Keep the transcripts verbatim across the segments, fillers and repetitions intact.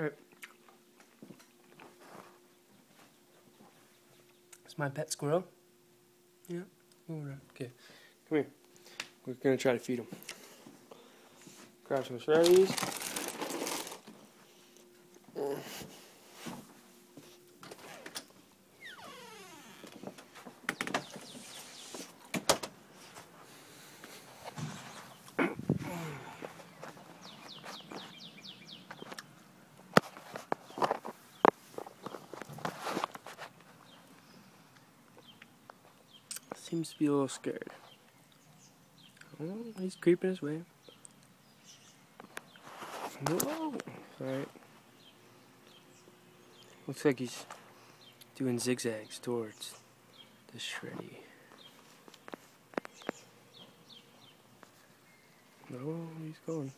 Alright. It's my pet squirrel. Yeah. Alright. Okay. Come here. We're gonna try to feed him. Grab some Shreddies. Seems to be a little scared. Oh, he's creeping his way. Whoa! Alright. Looks like he's doing zigzags towards the Shreddy. No, he's going.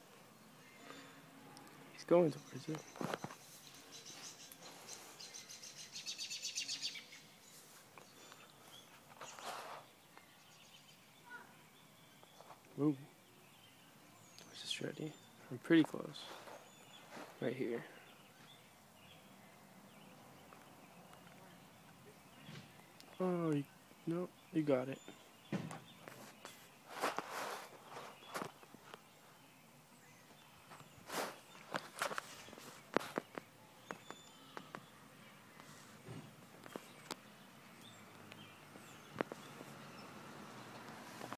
He's going towards it. Ooh. Where's the Shreddy? I'm pretty close. Right here. Oh, you, no, you got it.